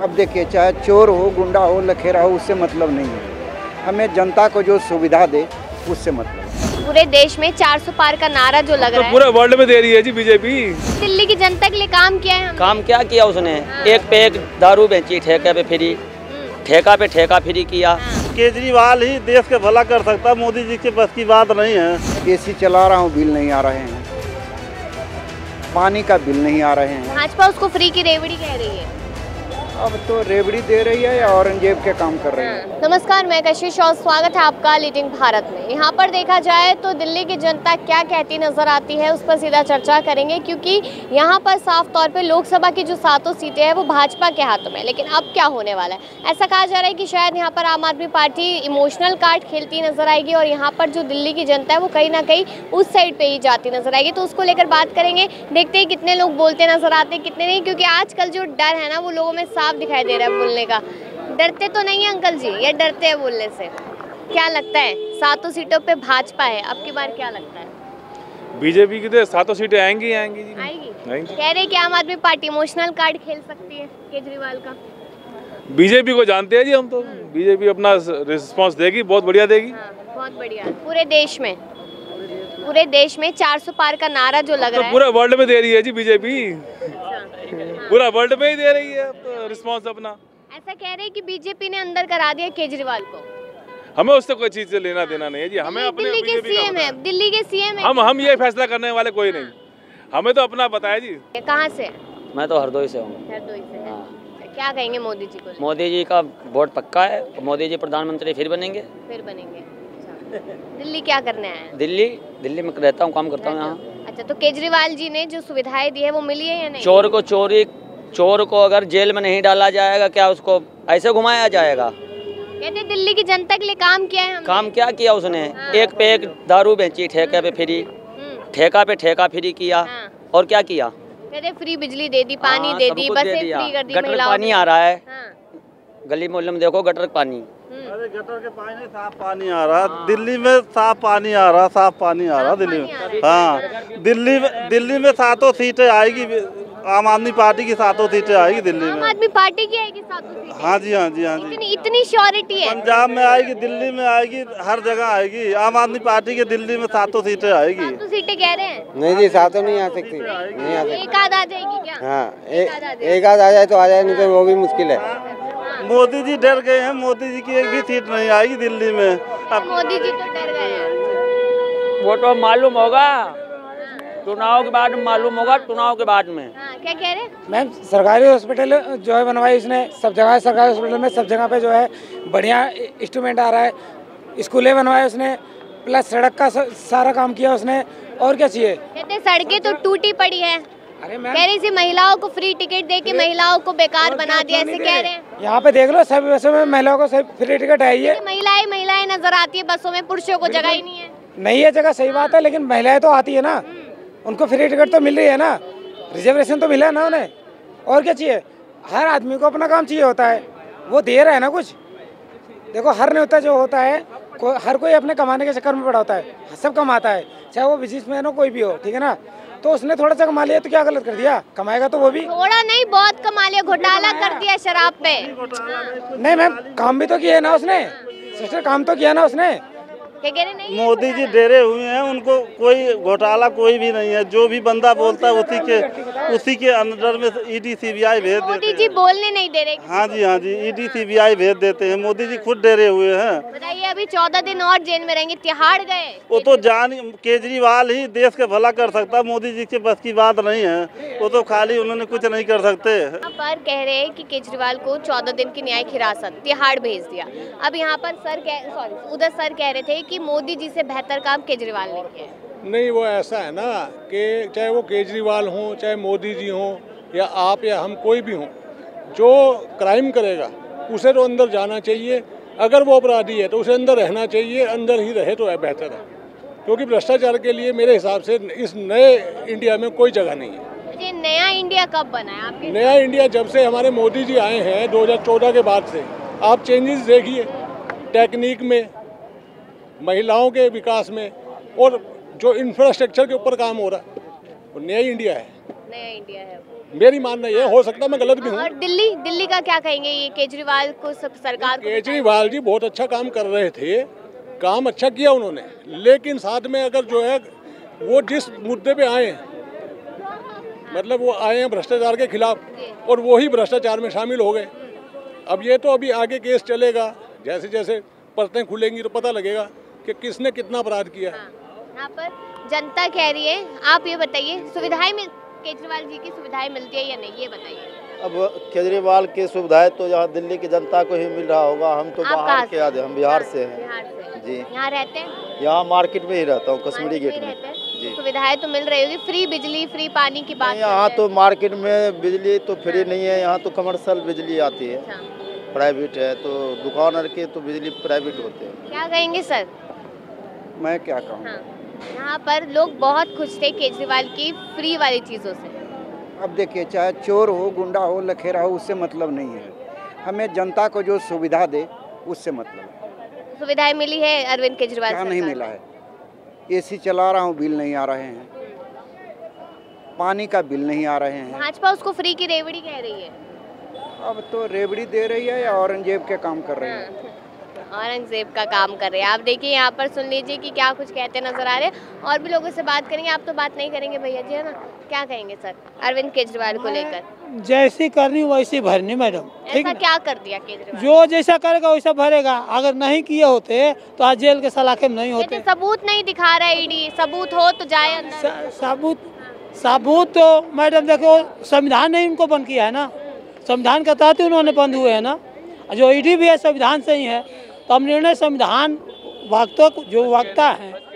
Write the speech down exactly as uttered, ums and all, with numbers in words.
अब देखिए, चाहे चोर हो, गुंडा हो, लखेरा हो, उससे मतलब नहीं है। हमें जनता को जो सुविधा दे उससे मतलब है। पूरे देश में चार सौ पार का नारा जो लग रहा है, पूरे वर्ल्ड में दे रही है जी बीजेपी। दिल्ली की जनता के लिए काम किया है हमने। काम क्या किया उसने? एक पे एक दारू बेची, ठेके पे फ्री, ठेका पे ठेका फ्री किया। केजरीवाल ही देश के भला कर सकता, मोदी जी के बस की बात नहीं है। एसी चला रहा हूँ, बिल नहीं आ रहे हैं, पानी का बिल नहीं आ रहे हैं। भाजपा उसको फ्री की रेवड़ी कह रही है। अब तो रेवड़ी दे रही है या औरंगजेब के काम कर रही है। नमस्कार, मैं कशिश और स्वागत है आपका लीडिंग भारत में। यहाँ पर देखा जाए तो दिल्ली की जनता क्या कहती नजर आती है, उस पर सीधा चर्चा करेंगे, क्योंकि यहाँ पर साफ तौर पे लोकसभा की जो सातों सीटें हैं वो भाजपा के हाथों में। लेकिन अब क्या होने वाला है? ऐसा कहा जा रहा है कि शायद यहाँ पर आम आदमी पार्टी इमोशनल कार्ड खेलती नजर आएगी और यहाँ पर जो दिल्ली की जनता है वो कहीं ना कहीं उस साइड पे ही जाती नजर आएगी। तो उसको लेकर बात करेंगे, देखते हैं कितने लोग बोलते नजर आते हैं, कितने नहीं, क्योंकि आजकल जो डर है ना वो लोगों में साफ दिखाई दे रहा है बोलने का। डरते तो नहीं है अंकल जी, या डरते हैं बोलने से? क्या लगता है, सातों सीटों पे भाजपा है, अब की बार क्या लगता है? बीजेपी की तो सातों सीटें आएंगी आएंगी जी। आएगी? आएंगी। कह रहे कि आम आदमी पार्टी इमोशनल कार्ड खेल सकती है केजरीवाल का। बीजेपी को जानते हैं जी हम तो, बीजेपी अपना रिस्पांस देगी, बहुत बढ़िया देगी। हाँ, बहुत बढ़िया। पूरे देश में पूरे देश में चार सौ पार का नारा जो लग रहा है, पूरे वर्ल्ड में दे रही है जी बीजेपी। पूरा वर्ल्ड में ही दे रही है तो रिस्पांस अपना। ऐसा कह रहे हैं कि बीजेपी ने अंदर करा दिया केजरीवाल को। हमें उससे कोई चीज से लेना देना नहीं है जी। हमें अपने दिल्ली के सीएम है, दिल्ली के सीएम है। हम हम ये फैसला करने वाले कोई नहीं, हमें तो अपना बताया जी। कहाँ से? मैं तो हरदोई से हूँ। हरदोई से। हाँ। क्या कहेंगे मोदी जी को? मोदी जी का वोट पक्का है, मोदी जी प्रधानमंत्री फिर बनेंगे। फिर बनेंगे। दिल्ली क्या करने आए हैं? दिल्ली दिल्ली में रहता हूँ, काम करता हूँ यहाँ। अच्छा, तो केजरीवाल जी ने जो सुविधाएं दी है वो मिली है या नहीं? चोर को चोरी चोर को अगर जेल में नहीं डाला जाएगा, क्या उसको ऐसे घुमाया जाएगा? कहते दिल्ली की जनता के लिए काम किया है हमने। काम क्या किया उसने? हाँ। एक पे एक दारू बेची, ठेके पे फ्री, ठेका पे ठेका फ्री किया। हाँ। और क्या किया? कहते फ्री बिजली दे दी, पानी हाँ, दे दी, बसें फ्री कर दी, गटर पानी आ रहा है। हाँ। गली मोहल्ले में देखो गटर पानी। अरे गटर के पानी नहीं, साफ पानी आ रहा। हाँ। दिल्ली में साफ पानी आ रहा, साफ पानी आ रहा दिल्ली में। हाँ, दिल्ली में दिल्ली में सातों सीटें आएगी, आम आदमी पार्टी की सातों सीटें आएगी दिल्ली में। आम आदमी पार्टी की आएगी सातों सीटें? हाँ जी, हाँ जी, हाँ जी। इतनी इतनी श्योरिटी है? पंजाब में आएगी, दिल्ली में आएगी, हर जगह आएगी। आम आदमी पार्टी के दिल्ली में सातों सीटें आएगी। सातों सीटें कह रहे हैं? नहीं जी, सातों नहीं आ सकती, नहीं आ सकती। एक आध आ जाएगी क्या? हाँ, एक आध आ जाए तो आ जाए, नहीं तो वो भी मुश्किल है। मोदी जी डर गए हैं, मोदी जी की एक भी सीट नहीं आएगी दिल्ली में। अब मोदी जी तो डर गए हैं। वो तो मालूम होगा, चुनाव के बाद मालूम होगा, चुनाव के बाद में। हाँ, क्या कह रहे हैं? मैम, सरकारी हॉस्पिटल जो है बनवाई इसने सब जगह, सरकारी हॉस्पिटल में सब जगह पे जो है बढ़िया इंस्ट्रूमेंट आ रहा है। स्कूलें बनवाए उसने, प्लस सड़क का सारा काम किया उसने। और क्या चाहिए? कहते सड़कें तो टूटी पड़ी है। अरे कह रही थी महिलाओं को फ्री टिकट दे के महिलाओं को बेकार बना दिया, ऐसे कह रहे हैं। यहाँ पे देख लो, सभी बसों में महिलाओं को फ्री टिकट आई है। महिलाएं महिलाएं नजर आती है बसों में, पुरुषों को जगह ही नहीं है। नहीं है जगह, सही बात है, लेकिन महिलाएं तो आती है ना, उनको फ्री टिकट तो मिल रही है ना, रिजर्वेशन तो मिला है ना उन्हें। और क्या चाहिए? हर आदमी को अपना काम चाहिए होता है, वो दे रहा है ना कुछ। देखो, हर नेता जो होता है, को, हर कोई अपने कमाने के चक्कर में पड़ा होता है, सब कमाता है, चाहे वो बिजनेसमैन हो, कोई भी हो, ठीक है ना। तो उसने थोड़ा सा कमा लिया तो क्या गलत कर दिया? कमाएगा तो वो भी। थोड़ा नहीं, बहुत कमा लिया, घोटाला कर दिया शराब पे। नहीं मैम, काम भी तो किया है ना उसने, सिस्टर, काम तो किया ना उसने। नहीं मोदी जी डेरे हुए हैं, उनको कोई घोटाला कोई भी नहीं है। जो भी बंदा बोलता है उसी के उसी के अंदर में ईडी सीबीआई भेज देते हैं। मोदी जी बोलने नहीं दे रहे। हाँ जी, हाँ जी, ईडी सीबीआई भेज देते हैं। मोदी जी खुद डेरे हुए हैं। बताइए, अभी चौदह दिन और जेल में रहेंगे, तिहाड़ गए। वो तो जान, केजरीवाल ही देश के भला कर सकता, मोदी जी के बस की बात नहीं है। वो तो खाली उन्होंने कुछ नहीं कर सकते। यहाँ पर कह रहे हैं कि केजरीवाल को चौदह दिन की न्यायिक हिरासत, तिहाड़ भेज दिया। अब यहाँ पर सर सॉरी उधर सर कह रहे थे कि मोदी जी से बेहतर काम केजरीवाल ने किया। नहीं, वो ऐसा है ना कि चाहे वो केजरीवाल हों, चाहे मोदी जी हों, या आप या हम कोई भी हों, जो क्राइम करेगा उसे तो अंदर जाना चाहिए। अगर वो अपराधी है तो उसे अंदर रहना चाहिए, अंदर ही रहे तो बेहतर है, क्योंकि भ्रष्टाचार के लिए मेरे हिसाब से इस नए इंडिया में कोई जगह नहीं है। ये नया इंडिया कब बना है आपके? नया इंडिया जब से हमारे मोदी जी आए हैं दो हज़ार चौदह के बाद से, आप चेंजेस देखिए, टेक्निक में, महिलाओं के विकास में, और जो इंफ्रास्ट्रक्चर के ऊपर काम हो रहा है, वो नया इंडिया है। नया इंडिया है। मेरी मानना ये हो सकता है मैं गलत भी हूँ। और दिल्ली दिल्ली का क्या कहेंगे, ये केजरीवाल को सब सरकार को केजरीवाल जी बहुत अच्छा काम कर रहे थे, काम अच्छा किया उन्होंने, लेकिन साथ में अगर जो है वो जिस मुद्दे पे आए मतलब वो आए हैं भ्रष्टाचार के खिलाफ और वही भ्रष्टाचार में शामिल हो गए। अब ये तो अभी आगे केस चलेगा, जैसे जैसे परतें खुलेंगी तो पता लगेगा कि किसने कितना अपराध किया है। यहाँ पर जनता कह रही है, आप ये बताइए सुविधाएं मिल केजरीवाल जी की सुविधाएं मिलती है या नहीं, ये बताइए। अब केजरीवाल की सुविधाएं तो यहाँ दिल्ली की जनता को ही मिल रहा होगा। हम तो बाहर के आते, हम बिहार से हैं। बिहार से जी। यहाँ रहते हैं? यहाँ मार्केट में ही रहता हूँ, कश्मीरी गेट में। जी। सुविधाएं तो मिल रही होगी, फ्री बिजली फ्री पानी की बात। यहाँ तो मार्केट में बिजली तो फ्री नहीं है, यहाँ तो कमर्शियल बिजली आती है, प्राइवेट है। तो दुकान के तो बिजली प्राइवेट होते हैं। क्या कहेंगे सर? मैं क्या कहूँ, यहाँ पर लोग बहुत खुश थे केजरीवाल की फ्री वाली चीज़ों से। अब देखिए चाहे चोर हो, गुंडा हो, लखेरा हो, उससे मतलब नहीं है। हमें जनता को जो सुविधा दे उससे मतलब है। सुविधाएं मिली है अरविंद केजरीवाल? क्या नहीं मिला है? एसी चला रहा हूँ, बिल नहीं आ रहे हैं, पानी का बिल नहीं आ रहे हैं। भाजपा उसको फ्री की रेवड़ी कह रही है। अब तो रेवड़ी दे रही है या औरंगजेब के काम कर रही है? औरंगजेब का काम कर रहे हैं। आप देखिए यहाँ पर सुन लीजिए कि क्या कुछ कहते नजर आ रहे हैं। और भी लोगों से बात करेंगे। आप तो बात नहीं करेंगे भैया जी, है ना? क्या कहेंगे सर अरविंद केजरीवाल को लेकर? जैसी करनी वैसी भरनी मैडम। ऐसा क्या कर दिया केजरीवाल? जो जैसा करेगा वैसा भरेगा। अगर नहीं किए होते तो आज जेल के सलाखे में नहीं होते। सबूत नहीं दिखा रहा है ईडी, सबूत हो तो जाए अंदर। सबूत सबूत तो मैडम देखो, संविधान ने इनको बंद किया है ना, संविधान के तहत ही उन्होंने बंद हुए है ना। जो ईडी भी है संविधान से ही है। तो हम निर्णय संविधान वक्तों जो वक्ता है